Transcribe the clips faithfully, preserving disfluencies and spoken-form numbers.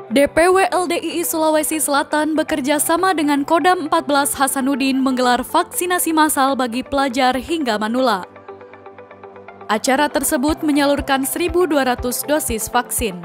D P W L D I I Sulawesi Selatan bekerja sama dengan Kodam empat belas Hasanuddin menggelar vaksinasi massal bagi pelajar hingga manula. Acara tersebut menyalurkan seribu dua ratus dosis vaksin.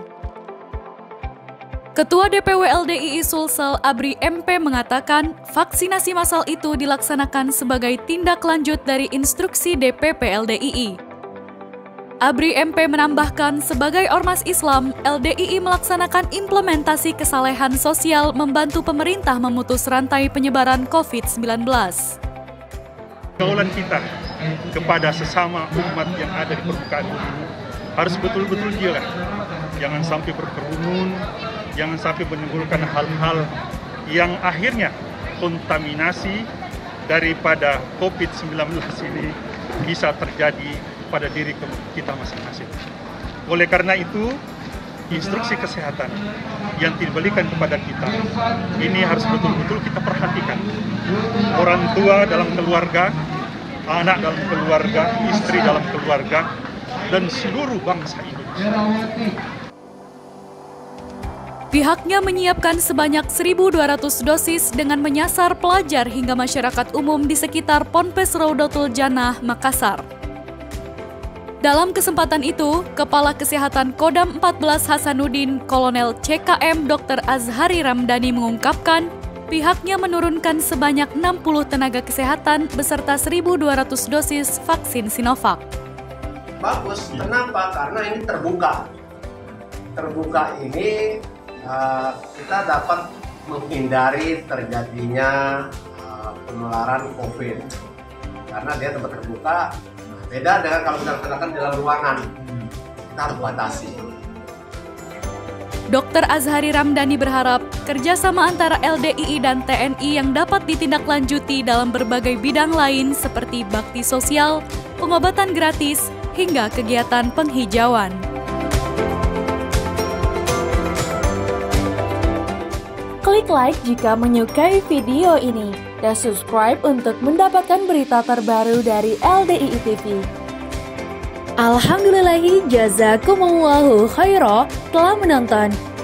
Ketua D P W L D I I Sulsel Abri M P mengatakan vaksinasi massal itu dilaksanakan sebagai tindak lanjut dari instruksi D P P L D I I. Abri M P menambahkan, sebagai ormas Islam, L D I I melaksanakan implementasi kesalehan sosial membantu pemerintah memutus rantai penyebaran COVID sembilan belas. Kaulan kita kepada sesama umat yang ada di permukaan bumi harus betul-betul jeli. Jangan sampai berkerumun, jangan sampai menimbulkan hal-hal yang akhirnya kontaminasi daripada COVID sembilan belas ini bisa terjadi pada diri kita masing-masing. Oleh karena itu, instruksi kesehatan yang diberikan kepada kita ini harus betul-betul kita perhatikan. Orang tua dalam keluarga, anak dalam keluarga, istri dalam keluarga, dan seluruh bangsa Indonesia. Pihaknya menyiapkan sebanyak seribu dua ratus dosis dengan menyasar pelajar hingga masyarakat umum di sekitar Ponpes Raudatul Jannah, Makassar. Dalam kesempatan itu, Kepala Kesehatan Kodam empat belas Hasanuddin, Kolonel C K M Dokter Azhari Ramdhani mengungkapkan, pihaknya menurunkan sebanyak enam puluh tenaga kesehatan beserta seribu dua ratus dosis vaksin Sinovac. Bagus, kenapa? Karena ini terbuka. Terbuka ini uh, kita dapat menghindari terjadinya uh, penularan COVID. Karena dia tempat terbuka. Beda dengan kalau kita laksanakan di dalam ruangan, kita harus batasi. Dokter Azhari Ramdhani berharap kerjasama antara L D I I dan T N I yang dapat ditindaklanjuti dalam berbagai bidang lain seperti bakti sosial, pengobatan gratis, hingga kegiatan penghijauan. Klik like jika menyukai video ini. Dan subscribe untuk mendapatkan berita terbaru dari L D I I T V. Alhamdulillahi jazakumullahu khairah telah menonton.